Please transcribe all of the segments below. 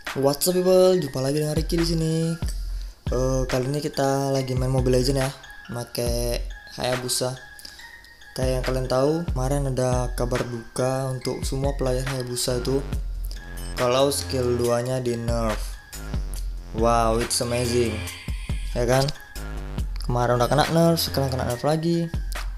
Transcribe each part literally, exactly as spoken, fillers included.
What's up people, jumpa lagi dengan Ricky di sini. Eh, kali ini kita lagi main Mobile Legends ya, pakai Hayabusa. Kayak yang kalian tahu, kemarin ada kabar duka untuk semua player Hayabusa itu kalau skill dua-nya di nerf. Wow, it's amazing. Ya kan? Kemarin udah kena nerf, sekarang kena nerf lagi.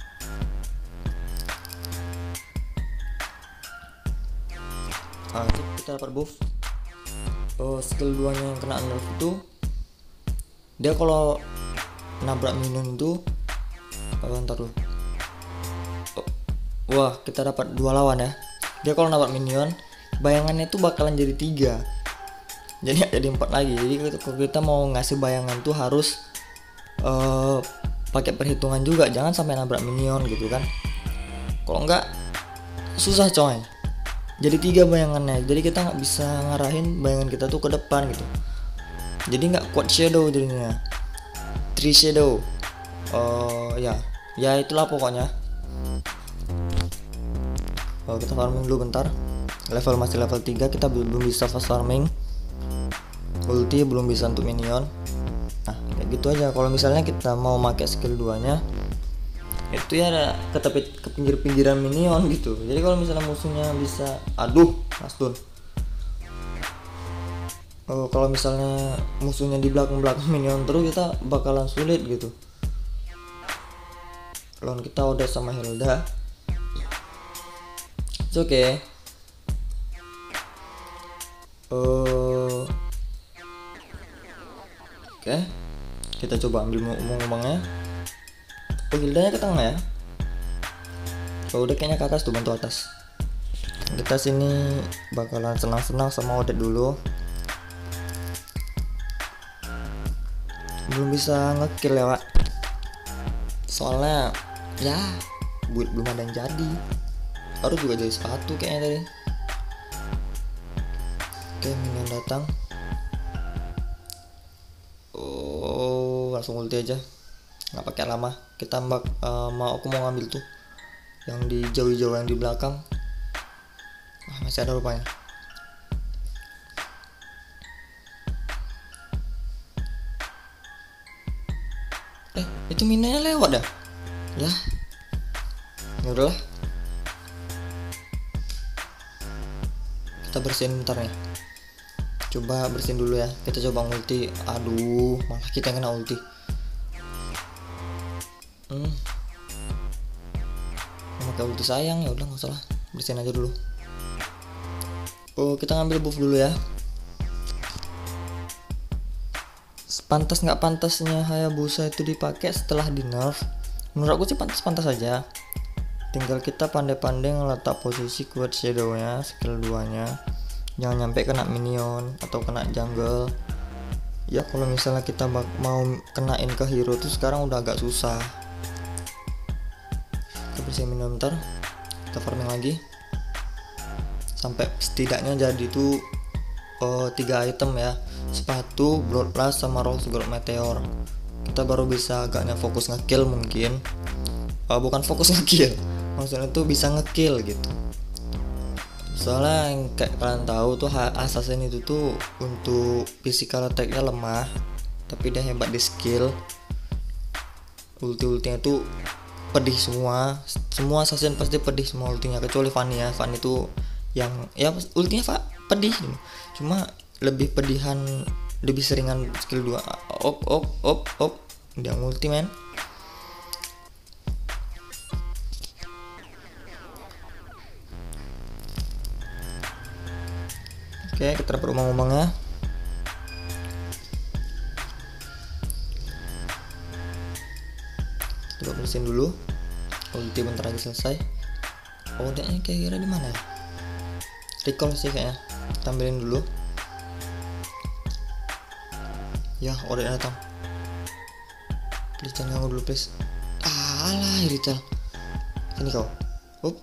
Ah, kita dapat buff. Oh, skill dua nya yang kena nerf itu dia kalau nabrak minion itu oh, ntar dulu. Oh, wah, kita dapat dua lawan ya. Dia kalau nabrak minion bayangannya itu bakalan jadi tiga, jadi jadi empat lagi. Jadi kalau kita mau ngasih bayangan tuh harus uh, pakai perhitungan juga, jangan sampai nabrak minion gitu kan. Kalau enggak susah coy, jadi tiga bayangannya, jadi kita nggak bisa ngarahin bayangan kita tuh ke depan gitu, jadi nggak kuat shadow jadinya. Three shadow, oh ya ya itulah pokoknya. Oh, kita farming dulu bentar, level masih level tiga, kita belum bisa fast farming, ulti belum bisa untuk minion. Nah kayak gitu aja. Kalau misalnya kita mau pakai skill dua nya itu ya ada ke tepi, ke pinggir-pinggiran minion gitu. Jadi kalau misalnya musuhnya bisa, aduh Asdun. Oh, kalau misalnya musuhnya di belakang-belakang minion terus, kita bakalan sulit gitu. Lawan kita udah sama Hilda. It's okay. Uh, Oke, okay. Kita coba ambil ngomong-ngomongnya. Oh, Hildanya ke tengah ya. Oh, udah kayaknya ke atas tuh, bantu atas. Kita sini bakalan senang-senang sama Odet dulu. Belum bisa ngekill ya pak, soalnya ya buat belum ada yang jadi. Harus juga jadi sepatu kayaknya tadi. Oke, minion datang. Oh, langsung ulti aja, nggak pakai lama. Kita mbak uh, mau aku mau ngambil tuh yang di jauh-jauh yang di belakang. Ah, masih ada rupanya. Eh, itu minanya lewat dah. Ya, ya udahlah. Kita bersihin bentar nih. Coba bersihin dulu ya. Kita coba ulti. Aduh, malah kita yang kena ulti. Hmm. Pakai ulti sayang, ya udah nggak usah lah. Bersihin aja dulu. Oh, kita ngambil buff dulu ya. Pantas nggak pantasnya Hayabusa itu dipakai setelah di nerf? Menurut aku sih pantas-pantas saja. Tinggal kita pandai-pandai ngeletak posisi kuat shadownya, skill dua nya, jangan nyampe kena minion atau kena jungle. Ya kalau misalnya kita mau kenain ke hero tuh sekarang udah agak susah. Kita bersihin minion bentar, kita farming lagi sampai setidaknya jadi tuh oh, tiga item ya, sepatu, blood plus sama rose gold meteor. Kita baru bisa agaknya fokus ngekill mungkin. Oh, bukan fokus ngekill, maksudnya tuh bisa ngekill gitu. Soalnya yang kayak kalian tahu tuh assassin itu tuh untuk physical attack-nya lemah, tapi dia hebat di skill. Ulti-ultinya tuh pedih semua. Semua assassin pasti pedih semua ultinya, kecuali Fanny ya. Fanny tuh yang ya ultinya pak pedih, cuma lebih pedihan, lebih seringan skill dua. Op op op op dia multi men. Oke, kita dapat umang-umangnya. Coba bersihin dulu. Ulti bentar lagi selesai. Oh, dia kira-kira di mana ya? Recall sih kayaknya. Tampilin dulu. Ya, Odet datang. Please jangan ganggu dulu please. Alah, Irital. Sini kau. Up.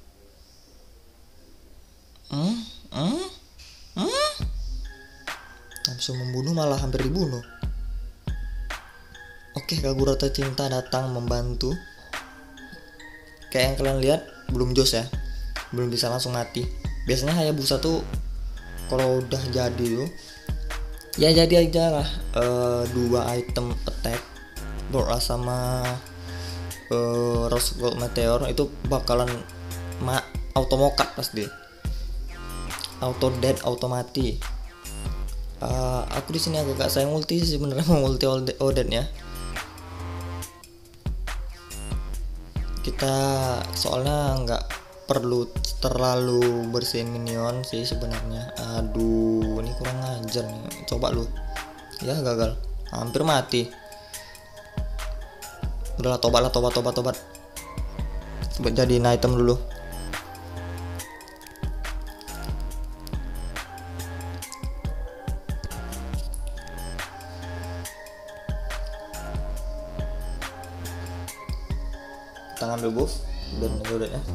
Hmm? Hmm? Hmm? Langsung membunuh, malah hampir dibunuh. Oke, Kagurata Cinta datang membantu. Kayak yang kalian lihat belum jos ya, belum bisa langsung mati. Biasanya Hayabusa tuh kalau udah jadi tuh ya jadi aja lah, uh, dua item attack Boras sama uh, Rose Gold Meteor itu bakalan ma auto mokat pasti, auto dead, auto mati. Uh, aku di sini agak sayang ulti sih sebenarnya, mau ulti Odette ya. Kita soalnya nggak perlu terlalu bersihin minion sih sebenarnya. Aduh, ini kurang ajar nih. Coba lu. Ya gagal. Hampir mati. Udahlah, tobat lah, tobat, tobat, tobat. Coba jadiin item dulu. Kita ngambil buff dan udah ya.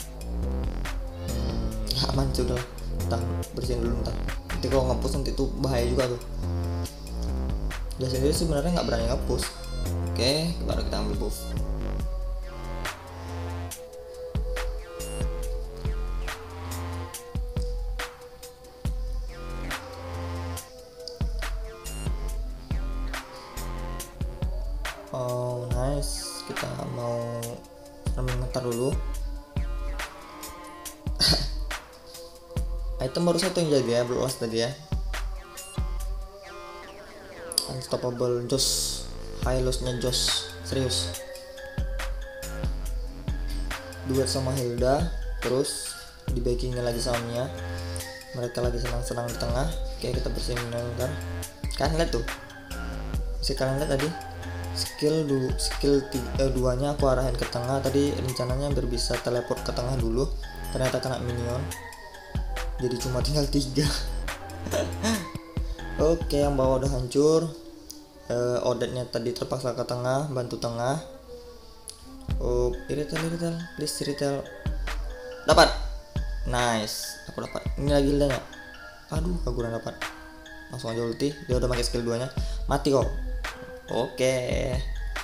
Ya aman sudah, kita bersihin dulu ntar. Nanti kalau ngepush nanti itu bahaya juga tuh. Dia sendiri sebenarnya nggak berani ngepush. Oke, baru kita ambil buff. Oh nice, kita mau ngetar dulu. Item baru satu yang jadi ya, Bloodlust tadi ya. Unstoppable Joss, high loss-nya Joss, serius. Duet sama Hilda, terus di backingnya lagi sama Mia. Mereka lagi senang-senang di tengah. Oke, kita bersihin ntar. Kalian lihat tuh, si kalian lihat tadi skill dulu, skill tiga, duanya aku arahin ke tengah. Tadi rencananya biar bisa teleport ke tengah dulu, ternyata kena minion. Jadi cuma tinggal tiga. Oke, yang bawah udah hancur. uh, Odette-nya tadi terpaksa ke tengah, bantu tengah. Oh, iritel, iritel, please iritel. Dapat, nice, aku dapat. Ini lagi Hilda. Aduh, aku kurang dapat. Langsung aja ulti, dia udah pakai skill duanya, mati kok. Oke,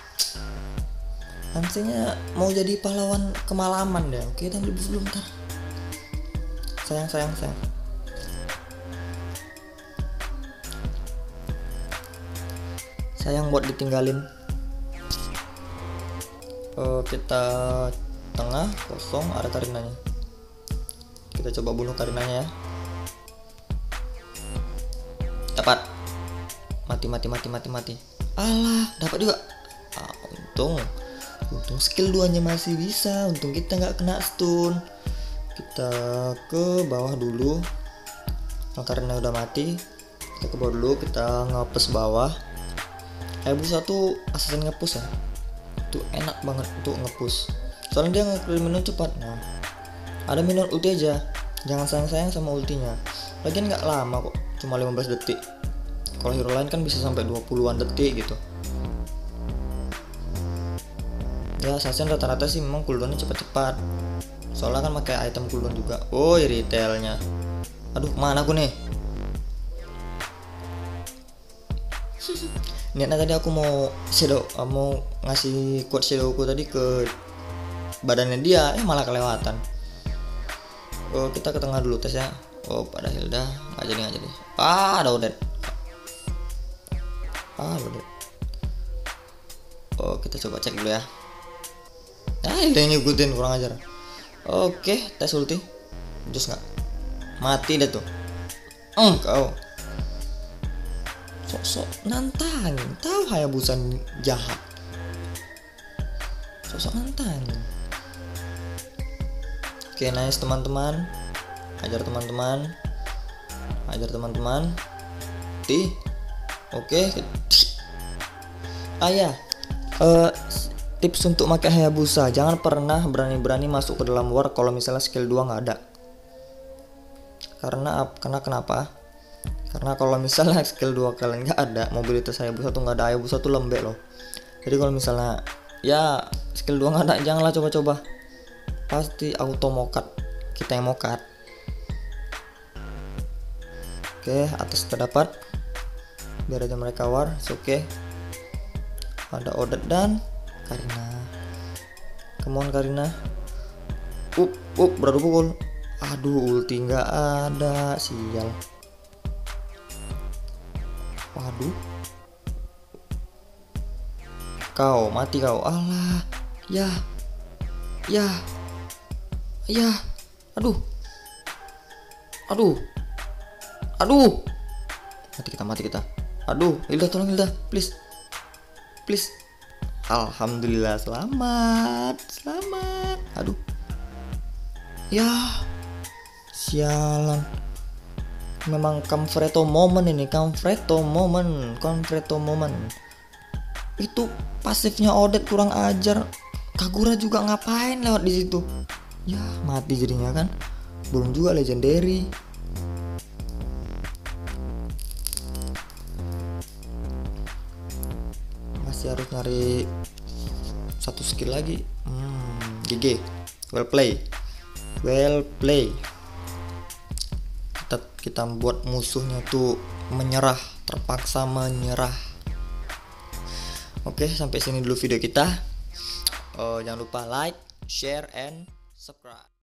Hansenya mau jadi pahlawan kemalaman deh. Oke, dan lebih belum ntar. Sayang, sayang, sayang. Sayang buat ditinggalin. Uh, kita tengah kosong, ada Karinanya. Kita coba bunuh Karinanya ya. Dapat. Mati, mati, mati, mati, mati. Alah, dapat juga. Ah, untung. Untung skill duanya masih bisa. Untung kita nggak kena stun. Kita ke bawah dulu. Karena udah mati, kita ke bawah dulu. Kita ngepus bawah. Hayabusa tuh asisten ngepush ya. Itu enak banget untuk ngepush. Soalnya dia nge-clear minion cepat. Nah, ada minion ulti aja. Jangan sayang-sayang sama ultinya. Lagian nggak lama kok, cuma lima belas detik. Kalau hero lain kan bisa sampai dua puluhan detik gitu. Ya, assassin rata-rata sih memang cooldownnya cepat-cepat. Soalnya kan pakai item cooldown juga. Oh, retailnya. Aduh, mana aku nih? Niatnya tadi aku mau shadow, mau ngasih quote shadowku tadi ke badannya dia, eh malah kelewatan. Oh, kita ke tengah dulu tes ya. Oh, pada Hilda, nggak jadi nggak jadi. Ah, ada Odette. Ah, Odette. Oh, kita coba cek dulu ya. Ah, Hilda yang ngikutin, kurang ajar. Oke, tes ulti. Just nggak mati dah tuh. Oh, kau sok-sok nantang, tahu Hayabusa jahat. Sok-sok nantang. Oke, nice teman-teman. Ajar teman-teman. Ajar teman-teman. Ti. Oke. Ah ya. Uh, tips untuk pakai Hayabusa, jangan pernah berani-berani masuk ke dalam war kalau misalnya skill dua nggak ada. Karena karena kenapa? Karena kalau misalnya skill dua kalian nggak ada, mobilitas Hayabusa tuh nggak ada, Hayabusa tuh lembek loh. Jadi kalau misalnya ya skill dua nggak ada, janganlah coba-coba. Pasti auto mokat, kita yang mokat. Oke, atas terdapat. Biar aja mereka war, oke. Okay. Ada Odette dan Karina. Come on Karina. Up, up, beradu pukul. Aduh, ulti nggak ada, sial. Waduh, kau mati kau. Alah, ya ya ya, aduh aduh aduh, mati kita, mati kita. Aduh, Hilda, tolong Hilda, please please. Alhamdulillah, selamat selamat. Aduh, ya sialan, memang Comfreto moment ini, Comfreto moment Comfreto moment. Itu pasifnya Odet kurang ajar. Kagura juga ngapain lewat di situ? Ya mati jadinya kan. Belum juga legendary. Masih harus nyari satu skill lagi. Hmm, G G. Well play. Well play. Kita kita buat musuhnya tuh menyerah, terpaksa menyerah. Oke, sampai sini dulu video kita. Uh, jangan lupa like, share, and subscribe.